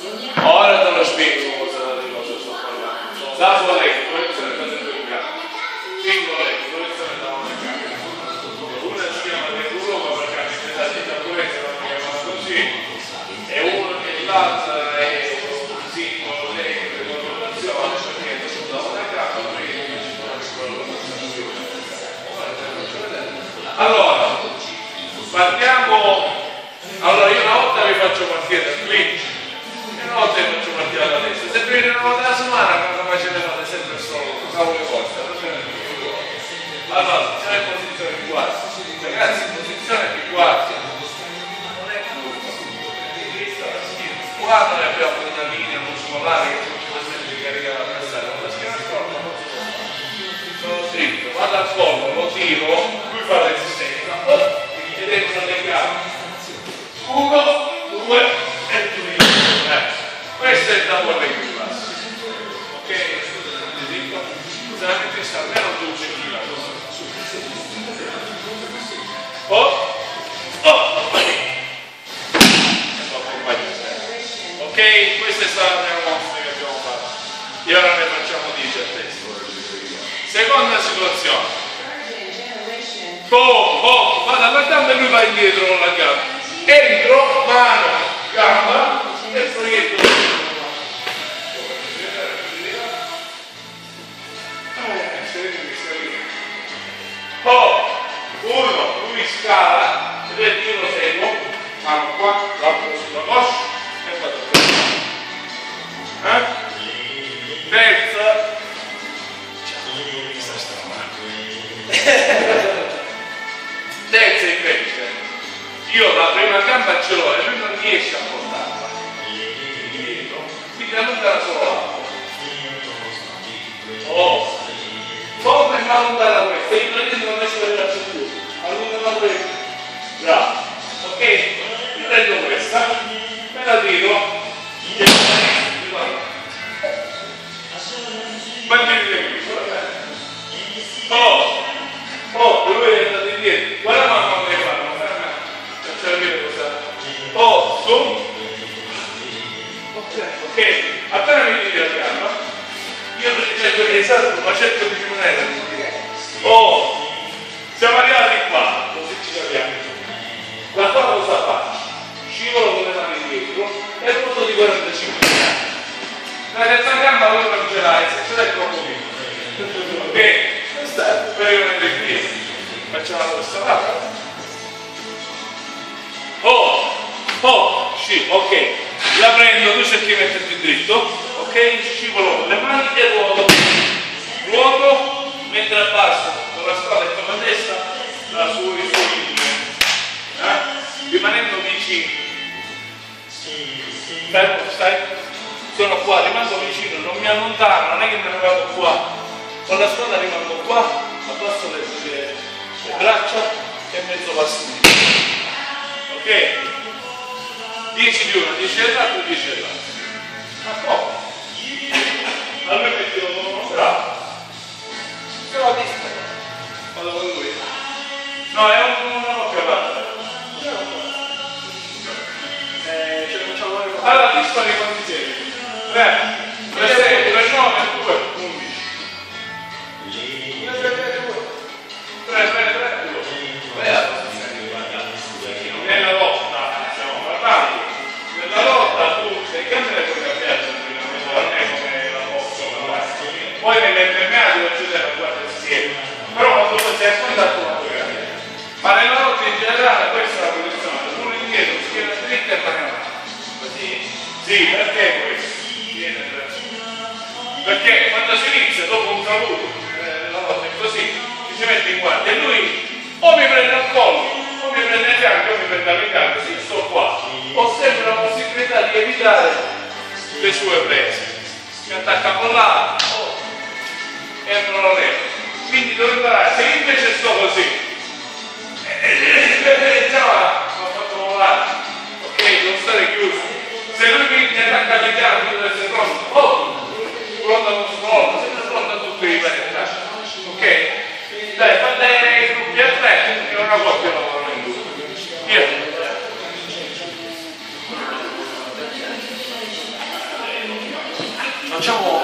Ora te lo spiego cosa sto parlando. Da solo letto, proiezione fate due gambe. Singolo letto, proiezione da una camera. Una si chiama Europa perché la dita purezza la chiamano così, e uno che l'altra è un singolo letto di connotazione perché da una camera allora partiamo. Allora io una volta vi faccio partire da qui e una volta vi faccio partire dalla destra. Se viene una volta alla settimana non facete fare sempre solo usavo le cose. Allora siamo in posizione di guardia, ragazzi, in posizione di guardia non è curva, qua noi abbiamo una linea muscolare che ci permette di caricare l'avversario con la schiena storta, sono dritto, vado al collo, lo tiro, lui fa resistenza ed entra le gambe. 1, 2 e 3. Questo è il double leg class. Ok? Scusate, sta almeno 12 kg. Ok? Questa è stata la prima mossa che abbiamo fatto. E ora ne facciamo 10 a testa. Seconda situazione. Vado alla gamba e lui va indietro con la gamba. Entro, mano, gamba e proietto. Uno, lui scala, vedete io lo seguo, mano qua, l'altro sulla coscia e vado terza. Terza invece. Io la prima gamba ce l'ho e lui non riesce a portarla indietro, quindi allontana solo l'altro. Come fa allontana questa? Io non riesco a vedere più. Allontana questa. Bravo. Ok? Io prendo questa, me la tiro. Mantenete qui. Lui è andato indietro. Guarda mamma come fa. Su. Ok, appena mi tiri la gamba, io cerco di esatto, ma cerco di rimanere. Siamo arrivati qua, così ci capiamo. La qua cosa fa? Scivolo con le mani dietro e il punto di 45 gradi. La terza gamba voi non ce l'hai, se ce l'hai troppo piccolo. Ok? Per rimanere qui. Facciamo la questa parte. Sì, ok, la prendo, tu cerchi di metterti dritto, ok, scivolo con le mani e ruoto, mentre abbasso con la spalla e con la testa sui linee, rimanendo vicino, stai? Sono qua, rimango vicino, non mi allontano, non è che me ne vado qua, con la spalla rimango qua, abbasso le braccia e mezzo passo indietro, ok? 10 di uno, 10 dell'altro, 10 dell'altro. Ma come? Allora mettiamo bravo. Se la vista. Vado con lui. No, è una notte avanti. Ce lo facciamo vedere. Allora dispari quanti siete? 3, 3, 6, 3, 9, 2, 11. 3, 2. Nella lotta stiamo parlando. Nella lotta tu sei cambiato con la piazza, non è come la posso parlare. Poi nell'MMA devo accedere a guardare insieme. Però quando tu sei a contatto con la tua camera. Ma nella lotta in generale questa è la posizione. Uno indietro, schiena dritta e mano avanti. Così? Sì, perché questo? Perché quando si inizia dopo un saluto, la lotta è così, ci si mette in guardia e lui o mi prende al collo, o mi prende le gambe, o mi prende le gambe, sì, sto qua. Ho sempre la possibilità di evitare le sue prese. Mi attacca con l'altro e non lo levo. Quindi devo imparare, se invece sto così, già ho fatto volare, ok, devo stare chiuso. Se lui mi attacca le gambe, io devo essere pronto, pronto a uno svolto, sempre pronto a tutti i ripeti, ok? Dai, fate i gruppi a 3, che è una coppia lavorano in due. Via. facciamo